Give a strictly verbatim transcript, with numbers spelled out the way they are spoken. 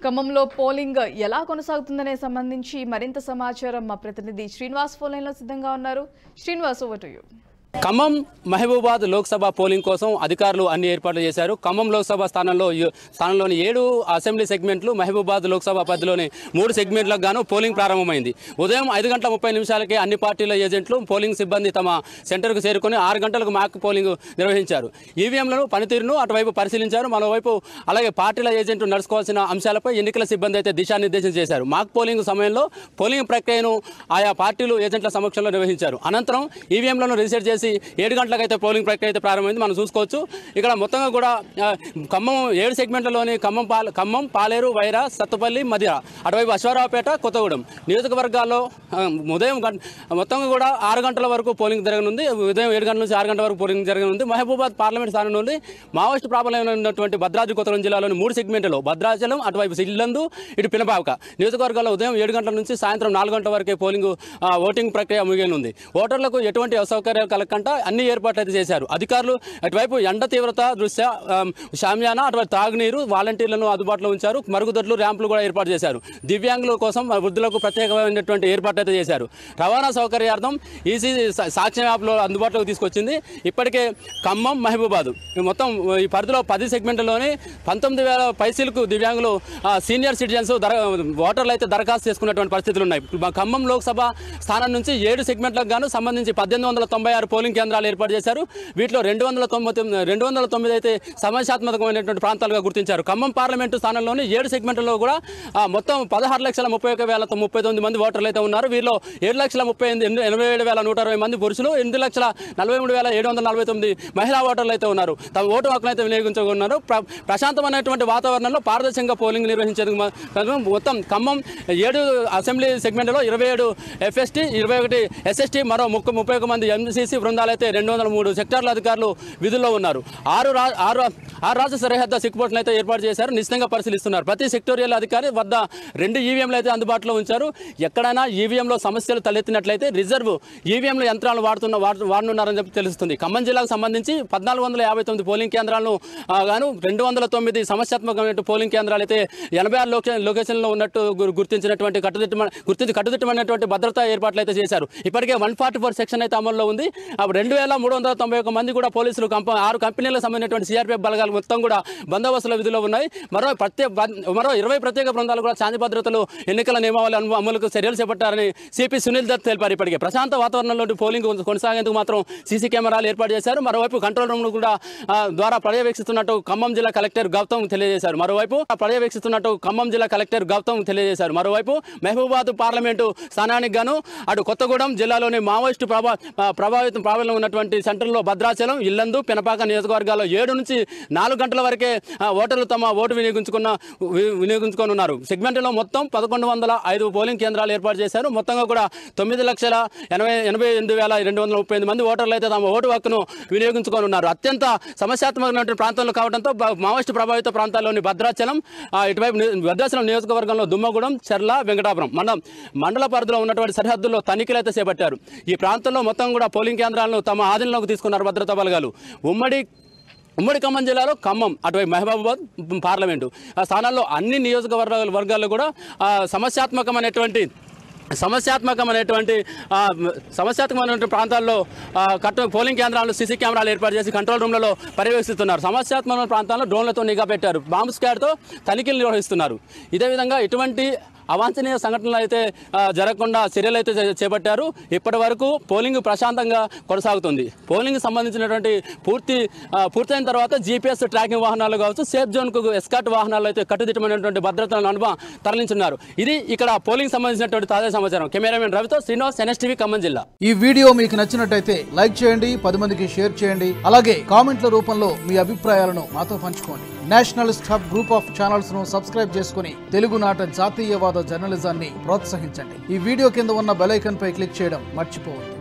ఖమ్మంలో పోలింగ్ ఎలా కొనసాగుతుందనే సంబంధించి మరింత సమాచారం మా ప్రతినిధి శ్రీనివాస్ ఫోన్ లైన్లో సిద్ధంగా ఉన్నారు. Srinivas, over to you. Khammam Mahabubabad Lok Sabha polling కోసం అధికారులు అన్ని ఏర్పాట్లు చేశారు. ఖమ్మం లోక్సభ స్థానంలో స్థానంలోని ఏడు అసెంబ్లీ సెగ్మెంట్లు, మహబూబాద్ లోక్సభ పరిధిలోని మూడు సెగ్మెంట్లకు గాను పోలింగ్ ప్రారంభమైంది. ఉదయం ఐదు గంటల ముప్పై నిమిషాలకే అన్ని పార్టీల ఏజెంట్లు, పోలింగ్ సిబ్బంది తమ సెంటర్కు చేరుకొని ఆరు గంటలకు మాక్ పోలింగ్ నిర్వహించారు. ఈవీఎంలను పనితీరును అటువైపు పరిశీలించారు. మరోవైపు అలాగే పార్టీల ఏజెంట్లు నడుచుకోవాల్సిన అంశాలపై ఎన్నికల సిబ్బంది అయితే దిశానిర్దేశం చేశారు. మాక్ పోలింగ్ సమయంలో పోలింగ్ ప్రక్రియను ఆయా పార్టీలు ఏజెంట్ల సమక్షంలో నిర్వహించారు. అనంతరం ఈవీఎంలను రీసెట్ చేసి ఏడు గంటలకైతే పోలింగ్ ప్రక్రియ అయితే ప్రారంభమైంది. మనం చూసుకోవచ్చు. ఇక్కడ మొత్తంగా కూడా ఖమ్మం ఏడు సెగ్మెంట్లలోని ఖమ్మం పాల ఖమ్మం పాలేరు, వైరా, సత్తుపల్లి, మదిర, అటువైపు అశ్వారావుపేట, కొత్తగూడెం నియోజకవర్గాల్లో ఉదయం మొత్తంగా కూడా ఆరు గంటల వరకు పోలింగ్ జరగనుంది. ఉదయం ఏడు గంటల నుంచి ఆరు గంటల వరకు పోలింగ్ జరగనుంది. మహబూబాద్ పార్లమెంట్ స్థానం నుండి మావోయిస్టు ప్రాబల్యం ఉన్నటువంటి భద్రాద్రి కొత్తగూడెం జిల్లాలోని మూడు సెగ్మెంట్లో భద్రాచలం, అటువైపు ఇల్లందు, ఇటు పినపాక నియోజకవర్గాల్లో ఉదయం ఏడు గంటల నుంచి సాయంత్రం నాలుగు గంటల వరకే పోలింగ్ ఓటింగ్ ప్రక్రియ ముగియనుంది. ఓటర్లకు ఎటువంటి అసౌకర్యాలు కలగకుండా అన్ని ఏర్పాట్లు అయితే చేశారు అధికారులు. అటువైపు ఎండ తీవ్రత దృష్ట్యా షామియానా, అటువైపు తాగునీరు, వాలంటీర్లను అందుబాటులో ఉంచారు. మరుగుదొడ్లు, ర్యాంపులు కూడా ఏర్పాటు చేశారు. దివ్యాంగుల కోసం వృద్ధులకు ప్రత్యేకమైనటువంటి ఏర్పాట్లు అయితే చేశారు. రవాణా సౌకర్యార్థం ఈసీ సాక్ష్యం యాప్లో అందుబాటులోకి తీసుకొచ్చింది. ఇప్పటికే ఖమ్మం, మహబూబాద్ మొత్తం ఈ పరిధిలో పది సెగ్మెంట్లోని పంతొమ్మిది వేల పైసలకు దివ్యాంగులు, సీనియర్ సిటిజన్స్ దర ఓటర్లు అయితే దరఖాస్తు చేసుకున్నటువంటి పరిస్థితులు ఉన్నాయి. ఖమ్మం లోక్సభ స్థానం నుంచి ఏడు సెగ్మెంట్లకు గాను సంబంధించి పద్దెనిమిది వందల తొంభై ఆరు పోలింగ్ కేంద్రాలు ఏర్పాటు చేశారు. వీటిలో రెండు వందల తొంభై రెండు వందల తొమ్మిది అయితే సమస్యాత్మకమైనటువంటి ప్రాంతాలుగా గుర్తించారు. ఖమ్మం పార్లమెంటు స్థానంలోని ఏడు సెగ్మెంట్లలో కూడా మొత్తం పదహారు లక్షల ముప్పై ఒక వేల ముప్పై తొమ్మిది మంది ఓటర్లు అయితే ఉన్నారు. వీరిలో ఏడు లక్షల ముప్పై ఎనిమిది ఎనభై ఏడు వేల నూట అరవై మంది పురుషులు, ఎనిమిది లక్షల నలభై మూడు వేల ఏడు వందల నలభై తొమ్మిది మహిళా ఓటర్లు అయితే ఉన్నారు. తమ ఓటు హక్కును అయితే వినియోగించుకున్నారు. ప్రశాంతమైనటువంటి వాతావరణంలో పారదర్శకంగా పోలింగ్ నిర్వహించేందుకు మొత్తం ఖమ్మం ఏడు అసెంబ్లీ సెగ్మెంట్లో ఇరవై ఏడు ఎఫ్ఎస్టీ, ఇరవై ఒకటి ఎస్ఎస్టీ, మరో ముప్పై ముప్పై ఒక మంది ఎంసీసీ బృందాలు అయితే రెండు వందల మూడు సెక్టార్ల అధికారులు విధుల్లో ఉన్నారు. ఆరు ఆరు ఆరు రాష్ట్ర సరిహద్దు చెక్ పోస్టులు అయితే ఏర్పాటు చేశారు. నిశ్చితంగా పరిశీలిస్తున్నారు. ప్రతి సెక్టోరియల్ అధికారి వద్ద రెండు ఈవీఎంలు అయితే అందుబాటులో ఉంచారు. ఎక్కడైనా ఈవీఎంలో సమస్యలు తలెత్తినట్లయితే రిజర్వ్ ఈవీఎంల యంత్రాలు వాడుతున్న వాడుతున్నారని చెప్పి తెలుస్తుంది. ఖమ్మం జిల్లాకు సంబంధించి పద్నాలుగు వందల యాభై తొమ్మిది పోలింగ్ కేంద్రాలను గాను రెండు వందల తొమ్మిది సమస్యాత్మకమైన పోలింగ్ కేంద్రాలు అయితే ఎనభై ఆరు లొకే లొకేషన్లో ఉన్నట్టు గుర్తించినటువంటి కట్టుదిట్టమ గుర్తించి కట్టుదిట్టమైనటువంటి భద్రతా ఏర్పాట్లు అయితే చేశారు. ఇప్పటికే వన్ ఫార్టీ ఫోర్ సెక్షన్ అయితే అమల్లో ఉంది. రెండు వేల మూడు వందల తొంభై ఒక మంది కూడా పోలీసులు కంప ఆరు కంపెనీలకు సంబంధించినటువంటి సిఆర్పీఎఫ్ బలగాలు మొత్తం కూడా బందోబస్తుల విధుల్లో ఉన్నాయి. మరో ప్రత్యేక మరో ఇరవై ప్రత్యేక బృందాలు కూడా శాంతి భద్రతలు, ఎన్నికల నియమావళి అమలుకు చర్యలు చేపట్టారని సిపి సునీల్ దత్ తెలిపారు. ఇప్పటికే ప్రశాంత వాతావరణంలో పోలింగ్ కొనసాగేందుకు మాత్రం సీసీ కెమెరాలు ఏర్పాటు చేశారు. మరోవైపు కంట్రోల్ రూమ్ కూడా ద్వారా పర్యవేక్షిస్తున్నట్టు ఖమ్మం జిల్లా కలెక్టర్ గౌతమ్ తెలియజేశారు. మరోవైపు పర్యవేక్షిస్తున్నట్టు ఖమ్మం జిల్లా కలెక్టర్ గౌతమ్ తెలియజేశారు. మరోవైపు మహబూబాద్ పార్లమెంటు స్థానానికి గాను అటు కొత్తగూడెం జిల్లాలోని మావోయిస్టు ప్రభా ప్రభావితం ప్రాబల్యం ఉన్నటువంటి సెంటర్లో భద్రాచలం, ఇల్లందు, పినపాక నియోజకవర్గాల్లో ఏడు నుంచి నాలుగు గంటల వరకే ఓటర్లు తమ ఓటు వినియోగించుకున్న వినియోగించుకొని ఉన్నారు. సెగ్మెంట్లో మొత్తం పదకొండు వందల ఐదు పోలింగ్ కేంద్రాలు ఏర్పాటు చేశారు. మొత్తంగా కూడా తొమ్మిది లక్షల ఎనభై ఎనభై ఎనిమిది వేల రెండు వందల ముప్పై ఎనిమిది మంది ఓటర్లు అయితే తమ ఓటు హక్కును వినియోగించుకొని ఉన్నారు. అత్యంత సమస్యాత్మకమైన ప్రాంతాల్లో కావడంతో మావోయిస్టు ప్రభావిత ప్రాంతాల్లోని భద్రాచలం, ఇటువైపు భద్రాచలం నియోజకవర్గంలో దుమ్మగూడెం, చెర్ల, వెంకటాపురం మండలం మండల పరిధిలో ఉన్నటువంటి సరిహద్దుల్లో తనిఖీలు అయితే చేపట్టారు. ఈ ప్రాంతంలో మొత్తం కూడా పోలింగ్ కేంద్రాలను తమ ఆధీనంలోకి తీసుకున్నారు భద్రతా బలగాలు. ఉమ్మడి ఉమ్మడి ఖమ్మం జిల్లాలో ఖమ్మం, అటువైపు మహబూబాబాద్ పార్లమెంటు ఆ స్థానాల్లో అన్ని నియోజకవర్గాల వర్గాల్లో కూడా సమస్యాత్మకమైనటువంటి సమస్యాత్మకమైనటువంటి సమస్యాత్మకమైనటువంటి ప్రాంతాల్లో కట్టు పోలింగ్ కేంద్రాలను సీసీ కెమెరాలు ఏర్పాటు చేసి కంట్రోల్ రూమ్లలో పర్యవేక్షిస్తున్నారు. సమస్యాత్మకమైన ప్రాంతాల్లో డ్రోన్లతో నిఘా పెట్టారు. బాంబ్ స్క్వాడ్తో తనిఖీలు నిర్వహిస్తున్నారు. ఇదే విధంగా ఇటువంటి అవాంఛనీయ సంఘటనలు అయితే జరగకుండా చర్యలు అయితే చేపట్టారు. ఇప్పటి వరకు పోలింగ్ ప్రశాంతంగా కొనసాగుతుంది. పోలింగ్ సంబంధించినటువంటి పూర్తి పూర్తయిన తర్వాత జీపీఎస్ ట్రాకింగ్ వాహనాలు కావచ్చు, సేఫ్ జోన్కు ఎస్కాట్ వాహనాలు అయితే కట్టుదిట్టమైనటువంటి భద్రతలను అనుభవం తరలించున్నారు. ఇది ఇక్కడ పోలింగ్ సంబంధించినటువంటి తాజా సమాచారం. కెమెరామెన్ రవితో శ్రీనివాస్, ఎన్ఎస్టీవీ ఖమ్మం జిల్లా. ఈ వీడియో మీకు నచ్చినట్టయితే లైక్ చేయండి, పది మందికి షేర్ చేయండి. అలాగే కామెంట్ల రూపంలో మీ అభిప్రాయాలను మాతో పంచుకోండి. Nationalist hub group of channels ను సబ్స్క్రైబ్ చేసుకుని తెలుగునాట జాతీయవాద జర్నలిజాన్ని ప్రోత్సహించండి. ఈ వీడియో కింద ఉన్న బెల్ ఐకాన్ పై క్లిక్ చేయడం మర్చిపోవద్దు.